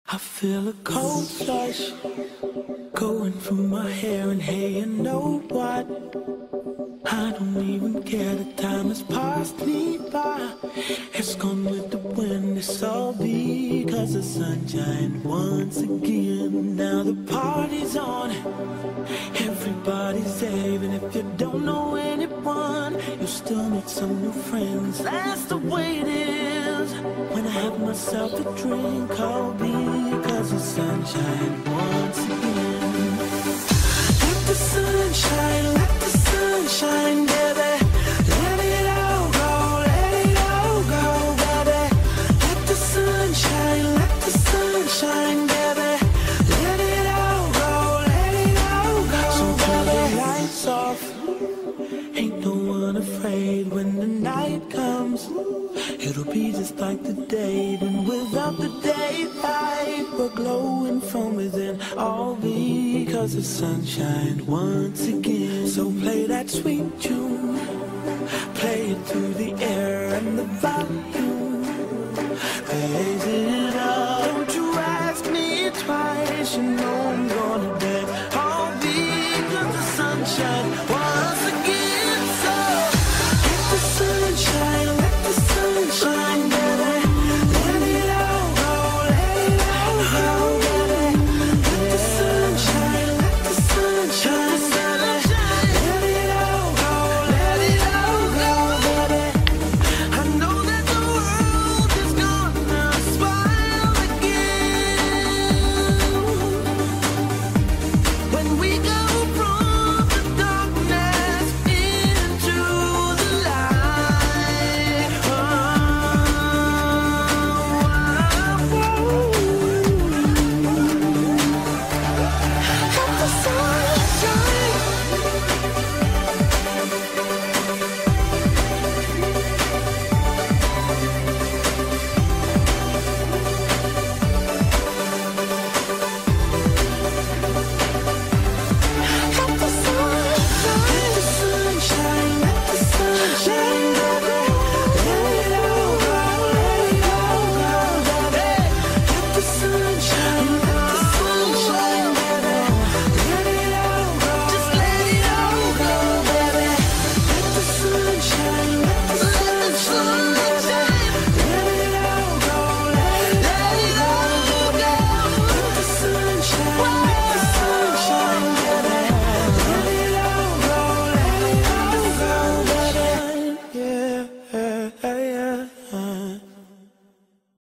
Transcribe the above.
I feel a cold flush going through my hair, and hey, you know what? I don't even care, the time has passed me by. It's gone with the wind, it's all because the sunshine once again. Now the party's on, everybody's there. Even if you don't know anyone, you still meet some new friends. That's the way it is. When I have myself a drink, I'll be because the sunshine once again. Let the sunshine, let the sunshine, baby. Let it all go, let it all go, baby. Let the sunshine, baby. Let it all go, let it all go. So turn the lights off. Ain't no one afraid when the night comes. It'll be just like the day, then without the daylight, we're glowing from within, all because the sunshine once again. So play that sweet tune, play it through the air and the volume, raise it up. Don't you ask me twice, you know